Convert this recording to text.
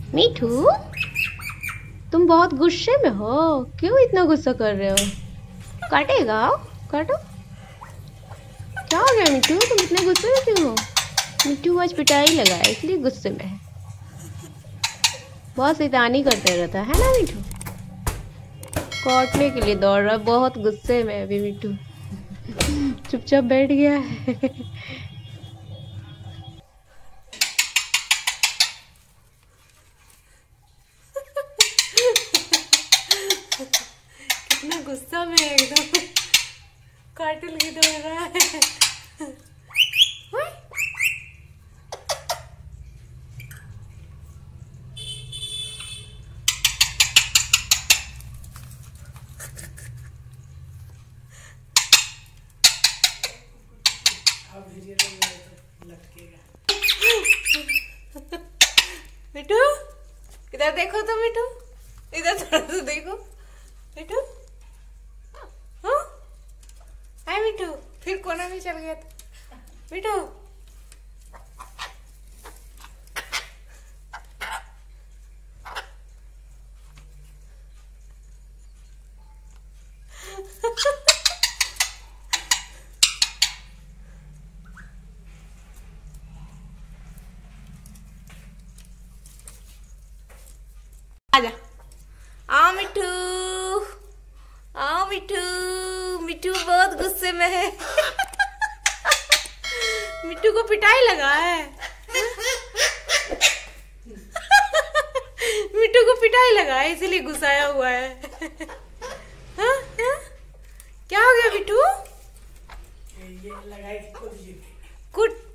मिठू, तुम बहुत गुस्से में हो, क्यों इतना गुस्सा कर रहे हो? काटेगा? काटो। क्या हो गया मिठू, तुम इतने गुस्से में क्यों हो? मिठू आज पिटाई लगा है इसलिए गुस्से में है। बहुत शैतानी करते रहता है ना मिठू? काटने के लिए दौड़ रहा है, बहुत गुस्से में अभी मिठू। चुपचाप बैठ गया है। कितना गुस्सा में एकदम काटल की दौड़ रहा है। मिठू इधर देखो तो मिठू, इधर थोड़ा सा देखो मिठू। हाँ हाय मिठू, फिर कोना में चल गया था मिठू। आजा, आओ मिठू, आओ मिठू। मिठू बहुत गुस्से में है। मिठू को पिटाई लगा है। मिठू को पिटाई लगा है इसीलिए गुस्साया हुआ है। हाँ? हाँ? क्या हो गया मिठू? ये लगाई खुद।